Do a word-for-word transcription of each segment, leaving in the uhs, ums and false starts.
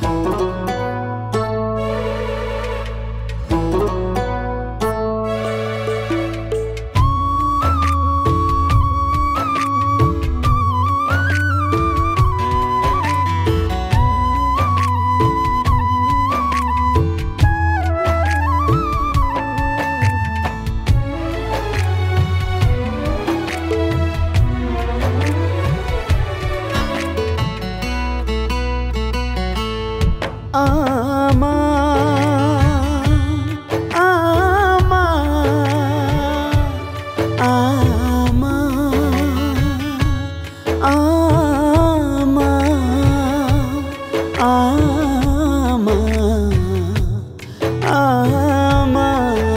आमा आमा आमा आमा आमा आमा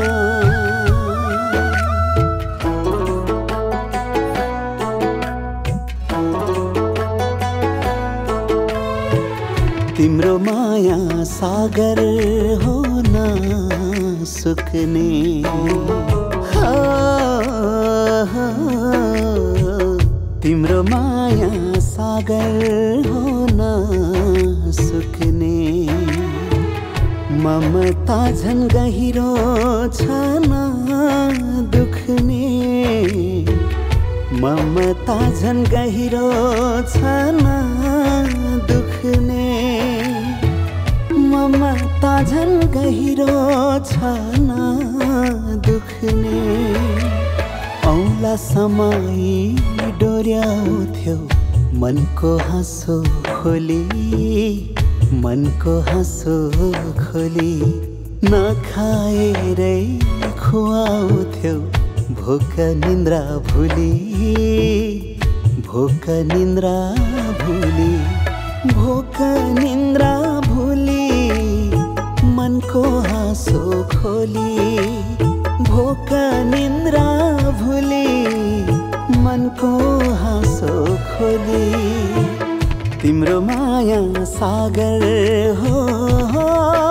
तिम्रो माया सागर हो न सुक्ने हो, हो, तिम्रो माया सागर हो न सुक्ने ममता झन् गहिरो छ न दुख्ने ममता झन् गहिरो छ न दुख्ने ममता झन् गहिरो छ न दुख्ने औँला समाई डोर्याउँथ्यौ मनको हाँसो खोली मनको हाँसो खोली नखाएरै खुवाउँथ्यौ भोक निन्द्रा भुली भोक निन्द्रा भुली भोक निन्द्रा भुली मनको हाँसो खोली भोक निन्द्रा भुली मनको हाँसो खोली तिम्रो माया सागर हो, हो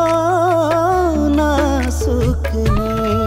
न सुक्ने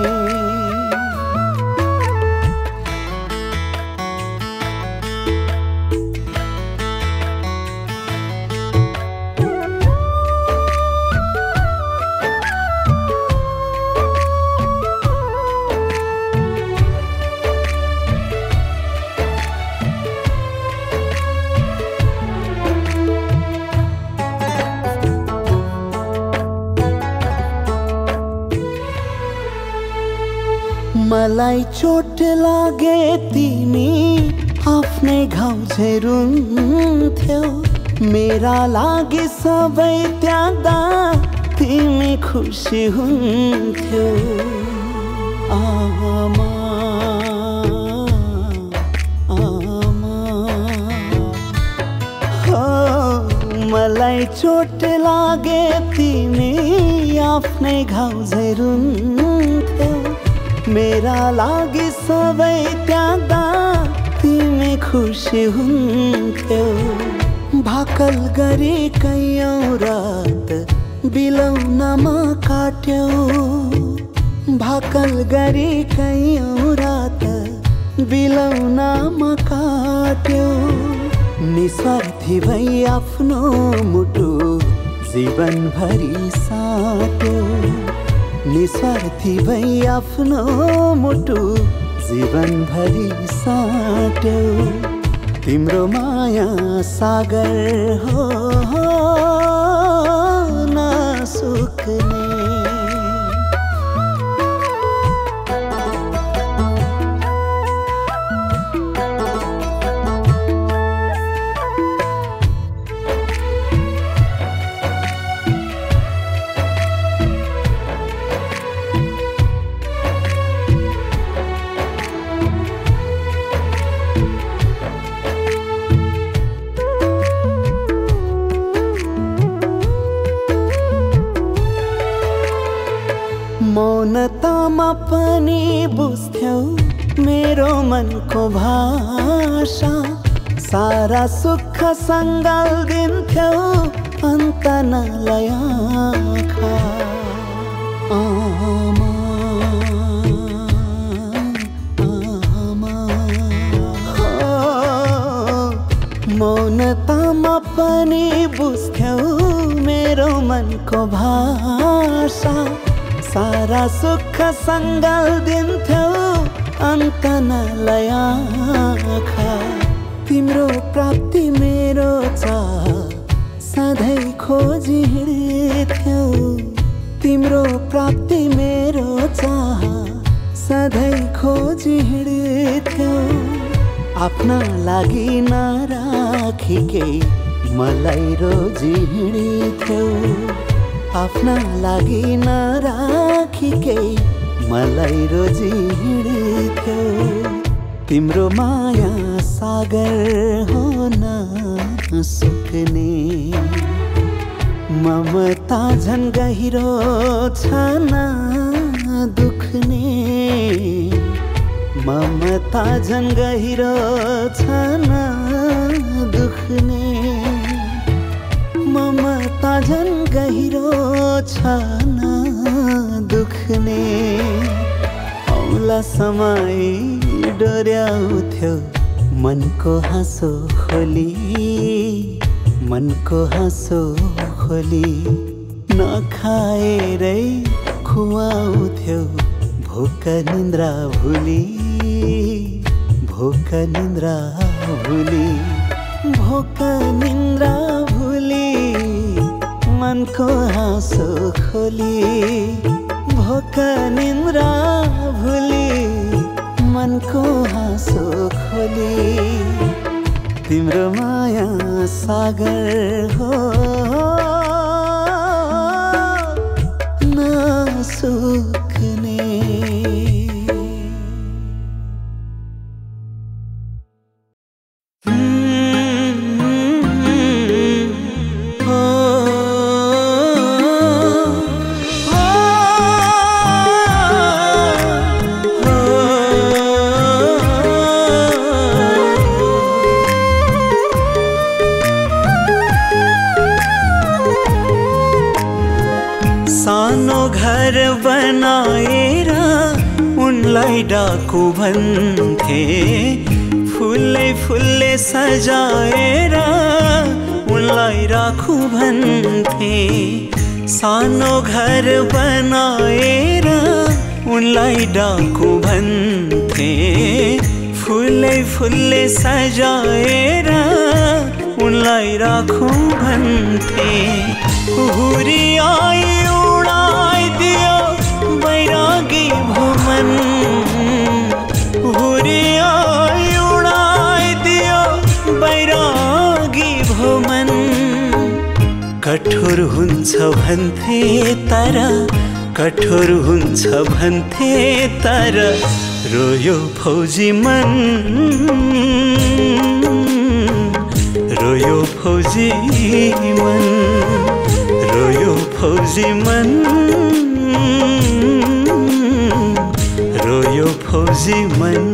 मलाई चोट लागे तिमी आफ्नै घाउ झै रुन्थ्यौ मेरा लागि सबै त्याग्दा तिमी खुसी हुन्थ्यौ आमा आमा हो मलाई चोट लागे तिमी आफ्नै घाउ झै रुन्थ्यौ मेरा लागि सबै त्याग्दा तिमी खुसी हुन्थ्यौ भाकल गरी कैयौँ रात बिलौनमा काट्यौ भाकल गरी कैयौँ रात बिलौनमा काट्यौ निस्वार्थी भई आफ्नो मुटु जीवनभरि साट्यौ निस्वार्थी भई आफ्नो मुटु जीवनभरि साट्यौ तिम्रो माया सागर हो, हो न सुक्ने मौनतामा पनि बुझ्थ्यौ मेरो मनको भाषा सारा सुख सङ्गाल दिन्थ्यौ अन्त नलय आँखा आमा आमा हो मौनतामा पनि बुझ्थ्यौ मेरो मनको भाषा सारा सुख सङ्गल दिन्थ्यौ अन्त नलय आँखा तिम्रो प्राप्ति मेरो चाह सधैँ खोजी हिँड्थ्यौ तिम्रो प्राप्ति मेरो चाह सधैँ खोजी हिँड्थ्यौ आफ्ना लागि नराखिकै मलाई रोजी हिँड्थ्यौ आफ्ना लागि नराखिकै मलाई रोजी हिँड्थ्यौ तिम्रो माया सागर हो न सुक्ने ममता झन् गहिरो छ न दुख्ने ममता झन् गहिरो छ न दुख्ने ममता झन् गहिरो छ न दुख्ने औला समय डोर्याउँथ्यौ मनको हाँसो खोली मनको हाँसो खोली नखाएरै खुवाउँथ्यौ भोक निन्द्रा भुली भोक निन्द्रा भुली भोक निन्द्रा भुली मनको हाँसो खोली भोक निन्द्रा भुली मनको हाँसो खोली तिम्रो माया सागर हो नसुक्ने बनाएर उनलाई डाकु भन्थे फुलले फुलले सजाएर उनलाई राखु भन्थे सानो घर बनाएर उनलाई डाकु भन्थे फुलले फुलले सजाएर उनलाई राखु भन्थे हुरी आई उडाइदियो बैरागी भुमन हुरी आई उडाइदियो बैरागी भुमन कठोर हुन्छ भन्थे तर कठोर हुन्छ भन्थे तर रोयो फौजी मन रोयो फौजी मन रोयो फौजी मन रोयो फौजी मन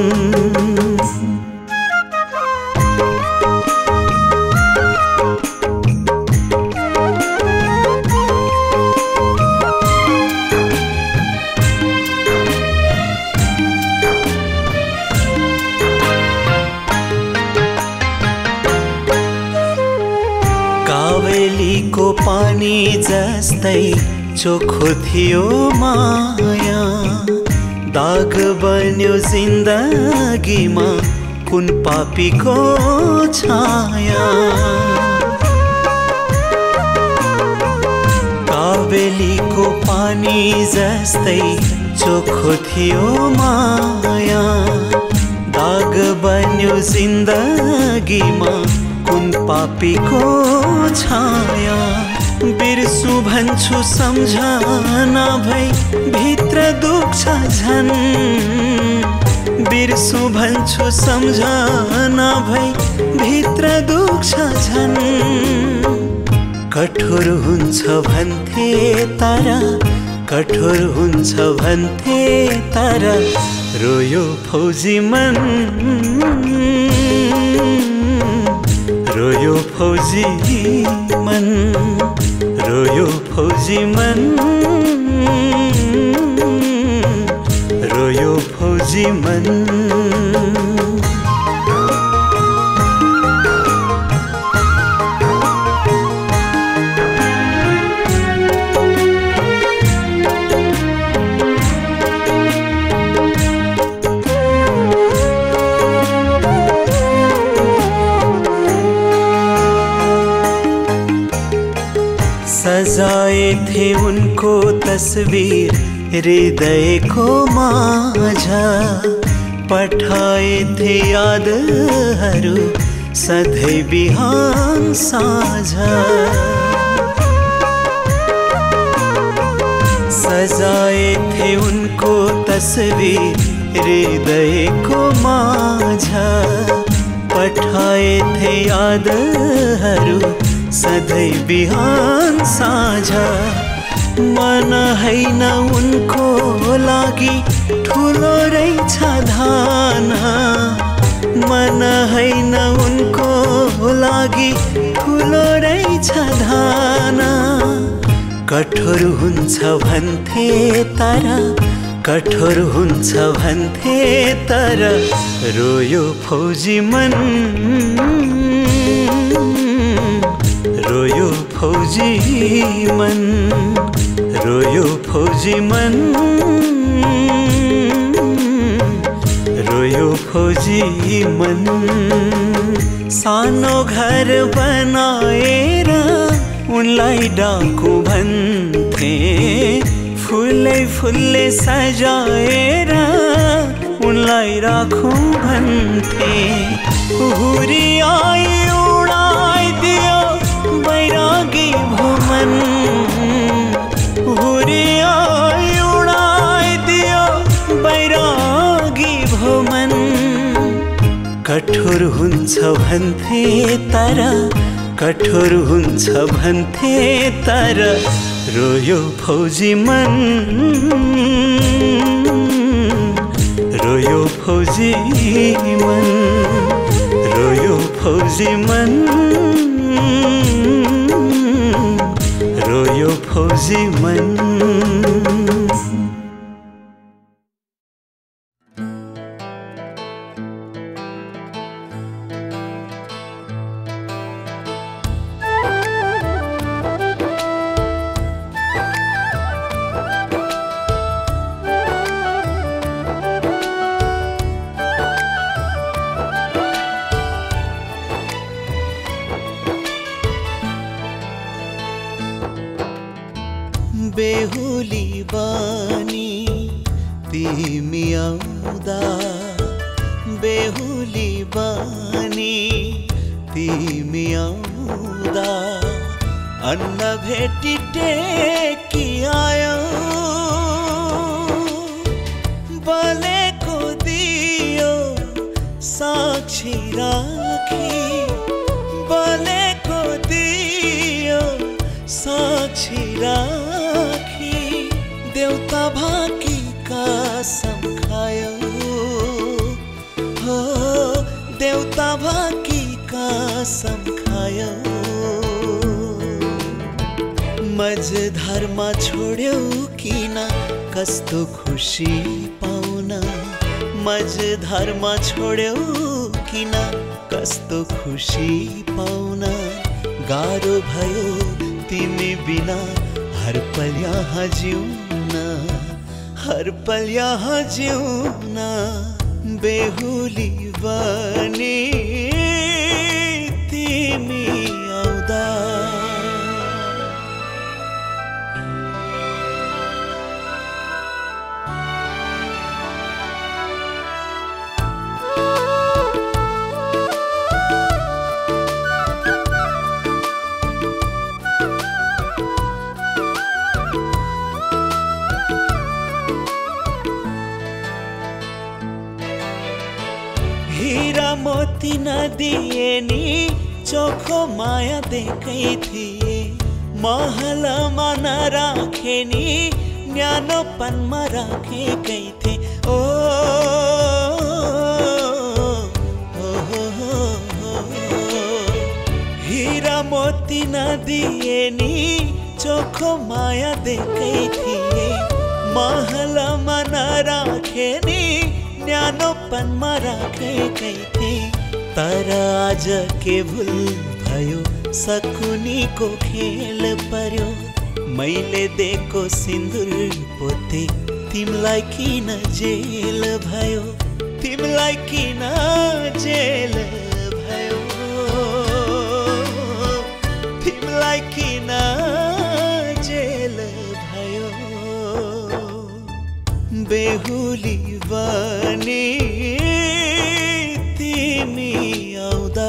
कावेलीको पानी जस्तै चोखो थियो माया दाग बन्यो जिन्दगीमा कुन पापीको छाया कावेलीको पानी जस्तै चोखो थियो माया दाग बन्यो जिन्दगीमा कुन पापीको छाया बिर्सु भन्छु सम्झना भई भित्र दुख्छ झन् बिर्सु भन्छु सम्झना भई भित्र दुख्छ झन् कठोर हुन्छ भन्थे तर कठोर हुन्छ भन्थे तर रोयो फौजी मन रोयो फौजी मन रोयो फौजी मन रोयो फौजी मन सजाए थे उनको तस्वीर हृदय को माझा, पठाए थे यादहरू सधैँ बिहान साझा। सजाए थे उनको तस्वीर हृदय को माझा, पठाए थे यादहरू सधैँ बिहान साझा। मन हैन उनको लागि ठुलो रहेछ धाना, मन हैन उनको लागि ठुलो रहेछ धाना। कठोर हुन्छ भन्थे तर, कठोर हुन्छ भन्थे तर, रोयो फौजी मन, रोयो फौजी मन, रोयो फौजी मन, रोयो फौजी मन। सानो घर बनाएर उनलाई डाकु भन्थे, फुलै फुलले सजाएर उनलाई राखौं भन्थे। हुरी आई उडाइदियो बैरागी भुमन, हुरी आई उडाइदियो बैरागी भुमन। कठोर हुन्छ भन्थे तर, कठोर हुन्छ भन्थे तर, रोयो फौजी मन, रोयो फौजी मन, रोयो फौजी मन, रोयो फौजी मन। बेहुली बानी तिमी आउँदा, बेहुली बानी तिमी आउँदा, अन्न भेटी टेकी आयो, बलेको दियो साक्षी राखी, बलेको दियो साक्षी राखी। देउता भाकी कसम खायो, हो देउता भाकी कसम खायो। मझधारमा छोड्यौ किन कस्तो खुसी पाउन, मझधारमा छोड्यौ किन कस्तो खुसी पाउन। गाह्रो भयो तिमी बिना हर पल यहाँ जिउन, हर पल यहाँ जिउन। बेहुली बनी तिमी आउँदा, हीरा मोती नदिए नि चोखो माया देकै थिए, महलमा नराखे नि न्यानोपनमा राखेकै थिए। ओ, ओ, ओ, ओ, हीरा मोती नदिए नि चोखो माया देकै थिए, महलमा नराखे नि न्यानोपनमा राखेकै थिए। तर आज के भुल भयो, सकुनीको खेल पर्यो। मैले दिएको सिन्दुर पोते तिमीलाई किन जेल भयो, तिमीलाई किन जेल भयो, तिमीलाई किन बेहुली बनी तिमी आउँदा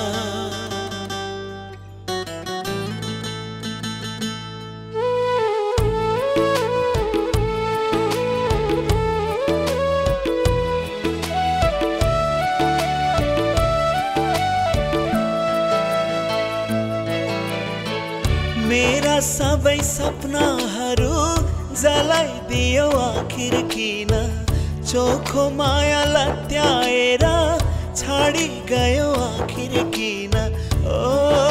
मेरा सबै सपनाहरू जलाइदियो आखिर किन चोखो माया लत्याएर छाडी गयो आखिर किन ओ,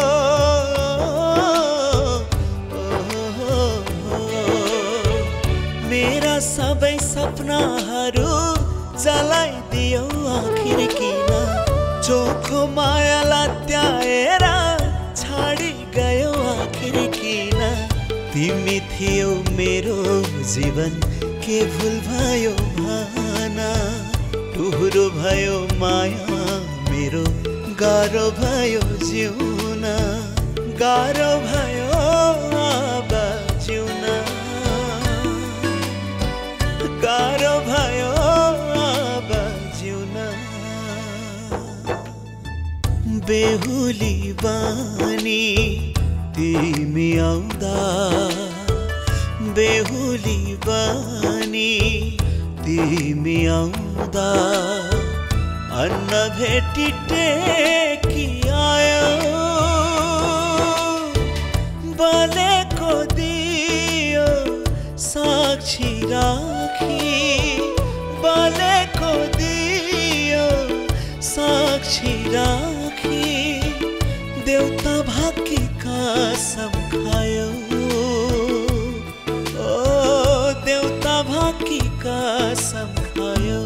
ओ, ओ, ओ मेरा सबै सपनाहरू जलाइदियो आखिर किन चोखो माया लत्याएर छाडी गयो आखिर किन तिमी थियौ मेरो जीवन के भुल भयो भाना टुहुरो भयो माया मेरो गाह्रो भयो जिउन गाह्रो भयो अब जिउन गाह्रो भयो अब जिउन बेहुली बनी तिमी आउँदा बेहुली बनी तिमी आउँदा अन्न भेटी टेकी आयो बलेको दियो साक्षी राखी बलेको दियो साक्षी राखी देउता भाकी कसम खायो ओ देउता भाकी कसम खायो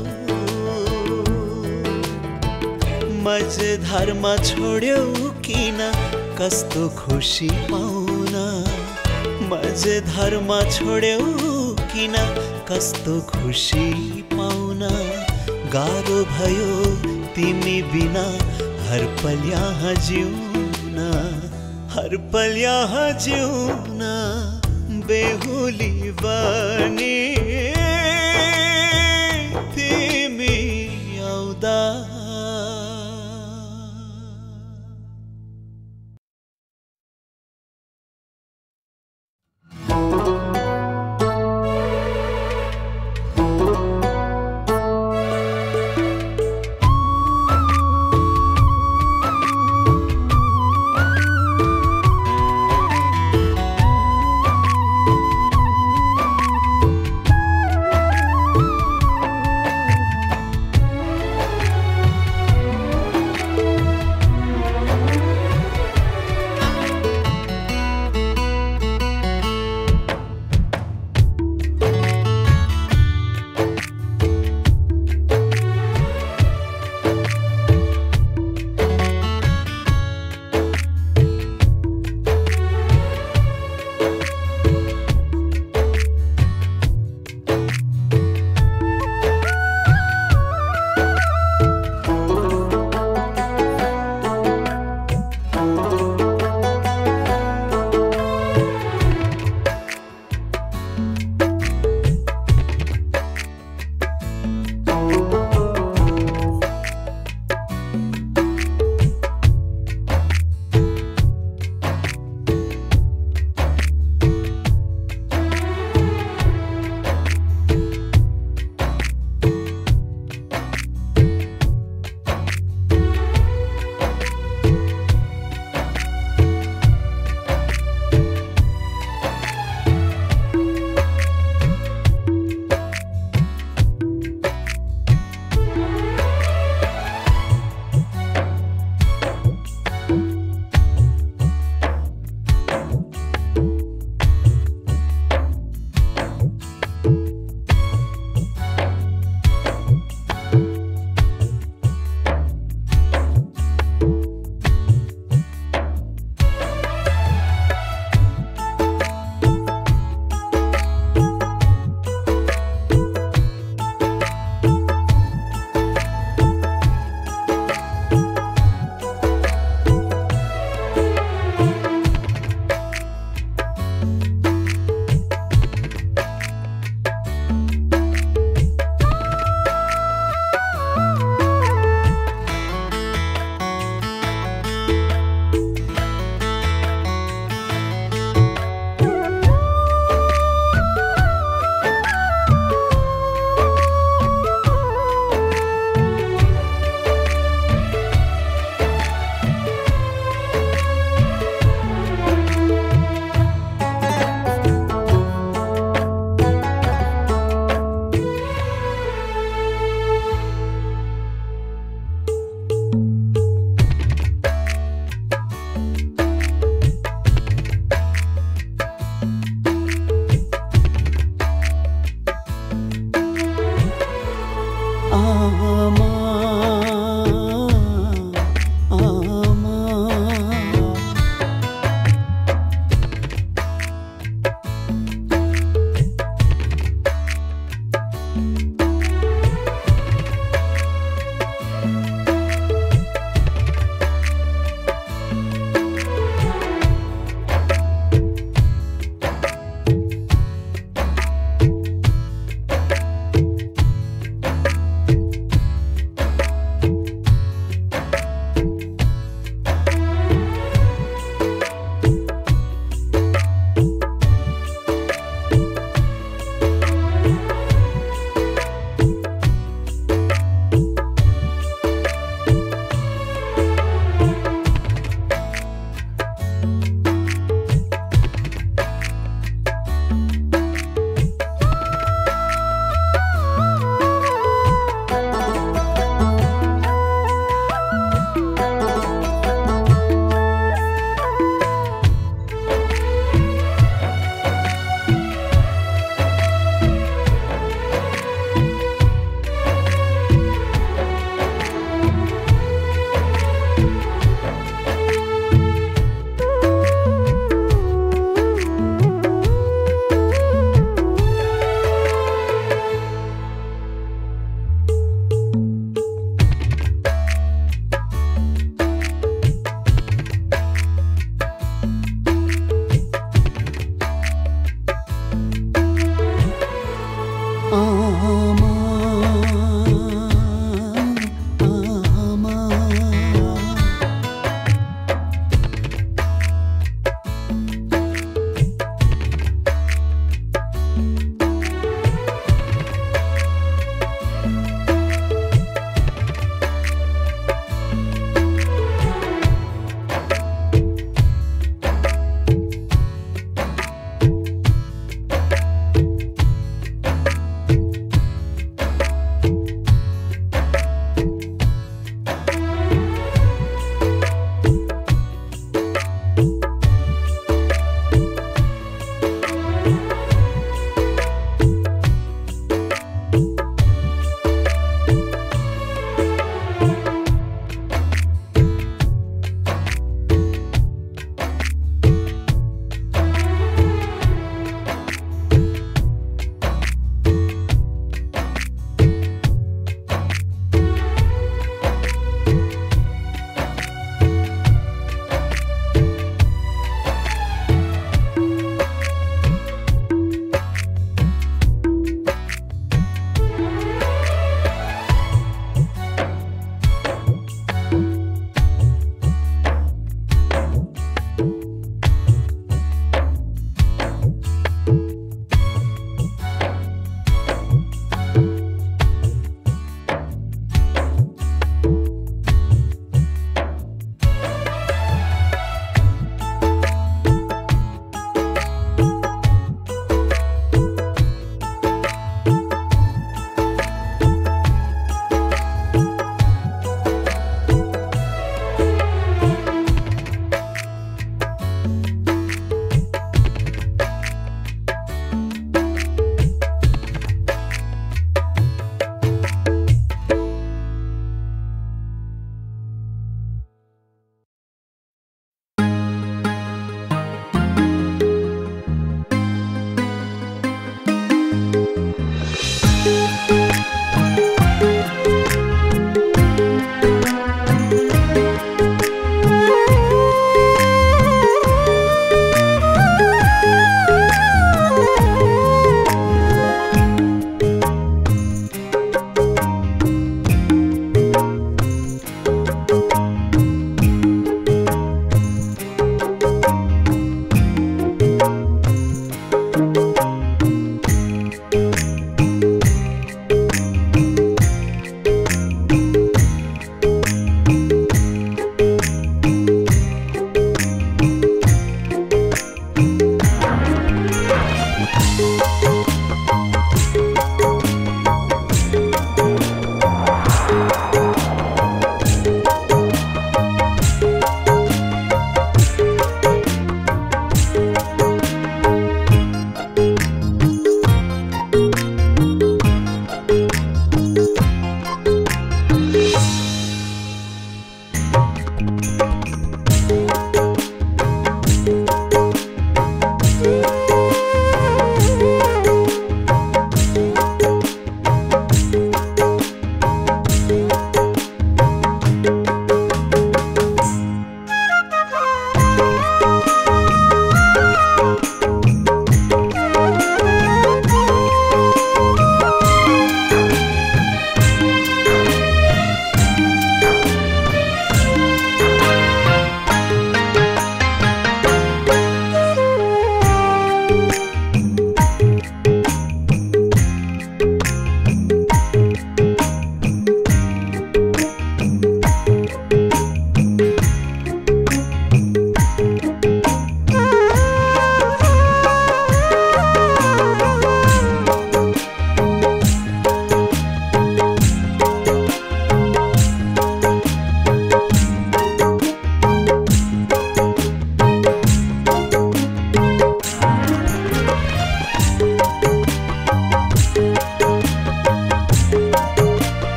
मझधारमा छोड्यौ किन कस्तो खुसी पाउन मझधारमा छोड्यौ किन कस्तो खुसी पाउन गाह्रो भयो तिमी बिना हर पल यहाँ जिउन हर पल यहाँ जिउन बेहुली बनी